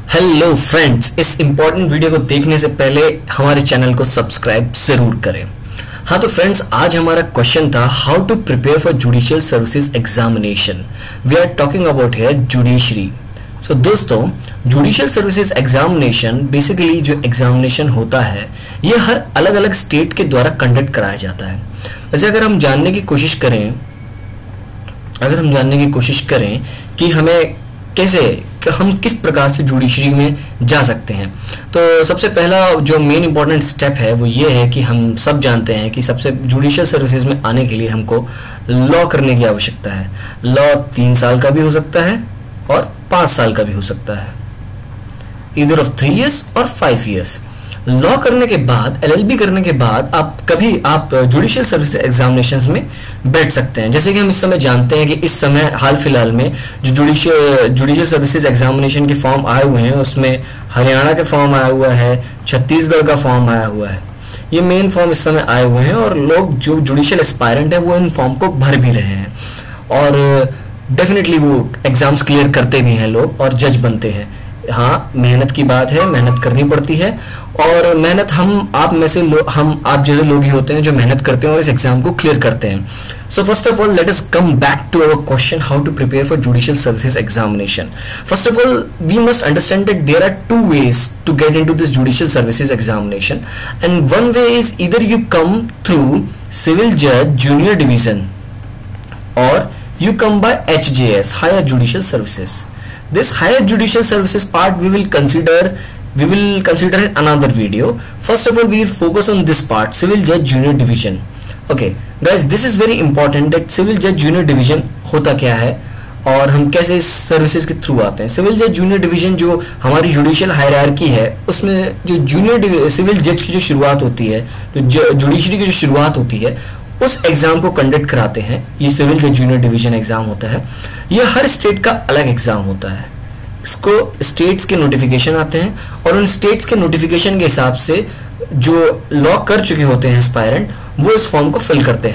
Hello friends, इस important video को देखने से पहले हमारे चैनल को सब्सक्राइब जरूर करें। हाँ तो फ्रेंड्स, आज हमारा क्वेश्चन था how to prepare for judicial services examination. We are talking about here judiciary. So दोस्तों, जुडिशियल सर्विसेज एग्जामिनेशन बेसिकली जो एग्जामिनेशन होता है ये हर अलग अलग स्टेट के द्वारा कंडक्ट कराया जाता है। वैसे अगर हम जानने की कोशिश करें कि हमें हम किस प्रकार से जुडिशरी में जा सकते हैं, तो सबसे पहला जो मेन इंपॉर्टेंट स्टेप है वो ये है कि हम सब जानते हैं कि सबसे जुडिशियल सर्विसेज में आने के लिए हमको लॉ करने की आवश्यकता है। लॉ 3 साल का भी हो सकता है और 5 साल का भी हो सकता है, ईदर ऑफ 3 years और 5 years। लॉ करने के बाद, LLB करने के बाद आप जुडिशियल सर्विस एग्जामिनेशंस में बैठ सकते हैं। जैसे कि हम इस समय जानते हैं कि इस समय हाल फिलहाल में जो जुडिशियल सर्विसेज एग्जामिनेशन के फॉर्म आए हुए हैं उसमें हरियाणा का फॉर्म आया हुआ है, छत्तीसगढ़ का फॉर्म आया हुआ है। ये मेन फॉर्म इस समय आए हुए हैं और लोग जो जुडिशियल एस्पायरेंट है वो इन फॉर्म को भर भी रहे हैं और डेफिनेटली वो एग्जाम्स क्लियर करते भी हैं लोग और जज बनते हैं। हाँ, मेहनत की बात है, मेहनत करनी पड़ती है और मेहनत आप जैसे लोग ही होते हैं जो मेहनत करते हैं और इस एग्जाम को क्लियर करते हैं। So first of all let us come back to our question, how to prepare for judicial services examination. First of all we must understand that there are 2 ways to get into this judicial services examination, and one way is either you come through civil judge junior division or you come by HJS, higher judicial services. This higher judicial services part we will consider in another video. First of all, we will focus on this part, civil judge junior division. Okay guys, this is very important that civil judge junior division होता क्या है और हम कैसे इस services के through आते हैं। सिविल जज जूनियर डिवीजन जो हमारी जुडिशियल हायरार्की है उसमें जो जूनियर सिविल जज की जो शुरुआत होती है, जो जुडिशरी की जो शुरुआत होती है उस एग्जाम को कंडक्ट कराते हैं। ये सिविल जज जूनियर डिवीजन एग्जाम होता है। ये हर स्टेट का अलग एग्जाम होता है। इसको स्टेट्स के नोटिफिकेशन आते हैं और उन स्टेट्स के नोटिफिकेशन के हिसाब से जो लॉ कर चुके होते हैं एस्पायरेंट वो इस फॉर्म को फिल करते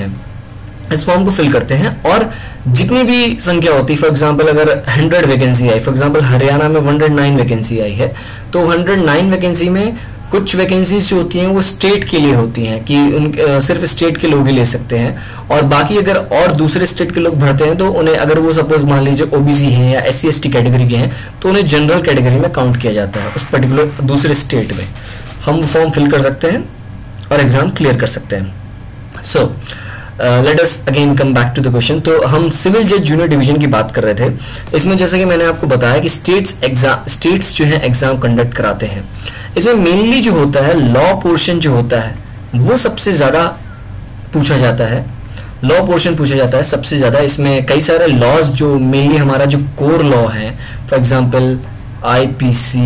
हैं और जितनी भी संख्या होती है, फॉर एग्जांपल अगर 100 वैकेंसी आई, फॉर एग्जांपल हरियाणा में 109 वैकेंसी आई है, तो 109 वैकेंसी में कुछ वैकेंसीज जो होती हैं वो स्टेट के लिए होती हैं कि सिर्फ स्टेट के लोग ही ले सकते हैं और बाकी अगर और दूसरे स्टेट के लोग भरते हैं तो उन्हें, अगर वो सपोज मान लीजिए OBC हैं या SC/ST कैटेगरी के हैं, तो उन्हें जनरल कैटेगरी में काउंट किया जाता है उस पर्टिकुलर दूसरे स्टेट में। हम वो फॉर्म फिल कर सकते हैं और एग्जाम क्लियर कर सकते हैं। So let us again come back to the question. तो हम सिविल जज जूनियर डिवीजन की बात कर रहे थे। इसमें जैसे कि मैंने आपको बताया कि स्टेट्स जो है एग्जाम कंडक्ट कराते हैं। इसमें मेनली जो होता है लॉ पोर्शन जो होता है वो सबसे ज़्यादा पूछा जाता है। लॉ पोर्शन पूछा जाता है सबसे ज़्यादा। इसमें कई सारे लॉज जो मेनली हमारा जो कोर लॉ है, for example IPC,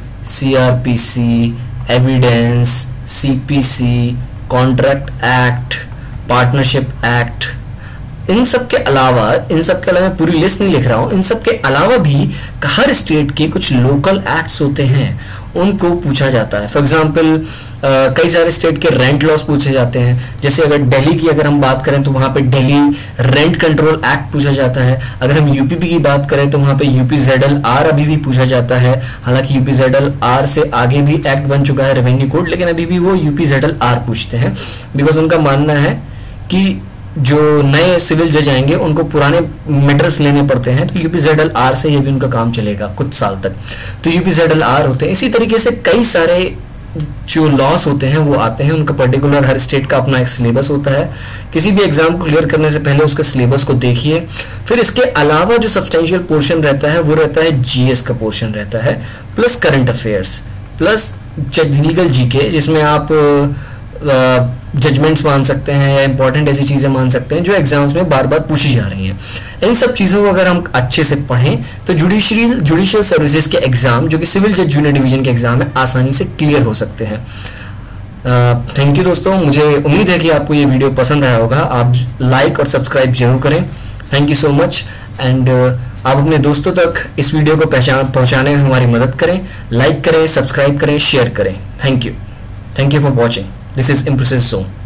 CRPC, evidence, CPC, contract act, partnership act, इन सब के अलावा मैं पूरी लिस्ट नहीं लिख रहा हूँ, इन सब के अलावा भी हर स्टेट के कुछ लोकल एक्ट्स होते हैं उनको पूछा जाता है। फॉर एग्जांपल कई सारे स्टेट के रेंट लॉस पूछे जाते हैं। जैसे अगर दिल्ली की अगर हम बात करें तो वहाँ पे दिल्ली रेंट कंट्रोल एक्ट पूछा जाता है। अगर हम यूपी की बात करें तो वहाँ पे UPZLR अभी भी पूछा जाता है। हालांकि UPZLR से आगे भी एक्ट बन चुका है रेवेन्यू कोड, लेकिन अभी भी वो UPZLR पूछते हैं बिकॉज उनका मानना है कि जो नए सिविल जज आएंगे उनको पुराने मैटर्स लेने पड़ते हैं, तो UPZLR से ये भी उनका काम चलेगा कुछ साल तक, तो UPZLR होते हैं। इसी तरीके से कई सारे जो लॉस होते हैं वो आते हैं, उनका पर्टिकुलर हर स्टेट का अपना एक सिलेबस होता है। किसी भी एग्जाम को क्लियर करने से पहले उसके सिलेबस को देखिए। फिर इसके अलावा जो सब्सटेंशियल पोर्शन रहता है वो रहता है GS का पोर्शन रहता है, plus current affairs, plus legal GK, जिसमें आप जजमेंट्स मान सकते हैं या इंपॉर्टेंट ऐसी चीज़ें मान सकते हैं जो एग्जाम्स में बार बार पूछी जा रही हैं। इन सब चीज़ों को अगर हम अच्छे से पढ़ें तो जुडिशियल सर्विसेज के एग्जाम जो कि सिविल जज जूनियर डिवीजन के एग्जाम है आसानी से क्लियर हो सकते हैं। थैंक यू दोस्तों, मुझे उम्मीद है कि आपको ये वीडियो पसंद आया होगा। आप लाइक और सब्सक्राइब जरूर करें। Thank you so much and आप अपने दोस्तों तक इस वीडियो को पहुँचाने में हमारी मदद करें। लाइक करें, सब्सक्राइब करें, शेयर करें। Thank you for watching. This is Infosys Zone.